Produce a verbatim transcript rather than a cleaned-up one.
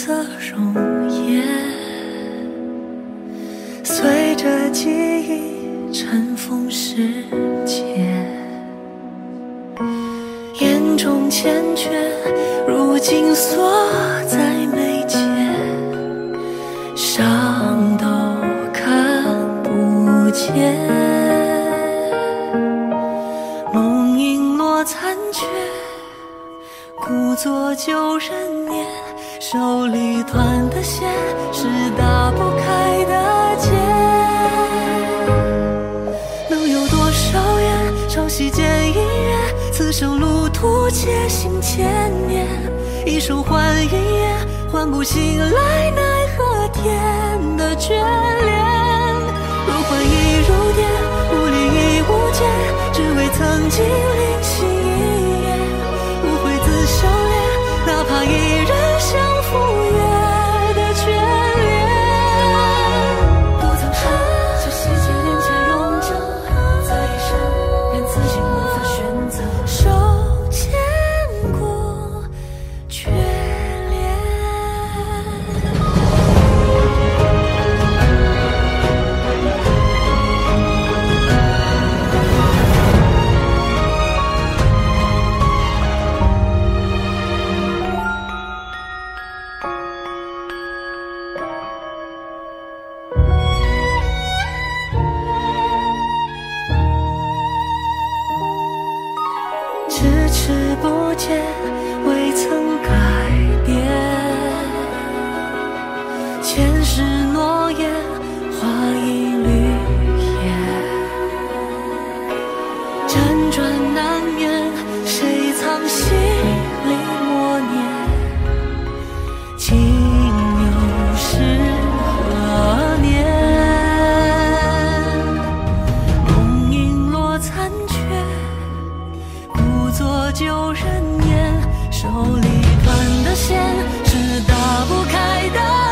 色容颜，随着记忆尘封世间，眼中缱绻，如今锁在眉间，伤都看不见。梦影落残缺，故作旧人年，手里断的线是打不开的结。能有多少缘，朝夕间一月，此生路途且行千年。一手换一夜，唤不醒来奈何天的眷恋。如幻亦如电，无力亦无间，只为曾经灵犀一眼。无悔自相恋，哪怕一人相赴月的眷恋。不曾想这世界连接永久，在一生愿自己无法选择，手牵过眷恋。咫尺不见，未曾改变，前世诺言化一缕烟，辗转难眠，谁藏心里默念，今又是何年。梦影落残缺，故作旧人年，手里断的线是打不开的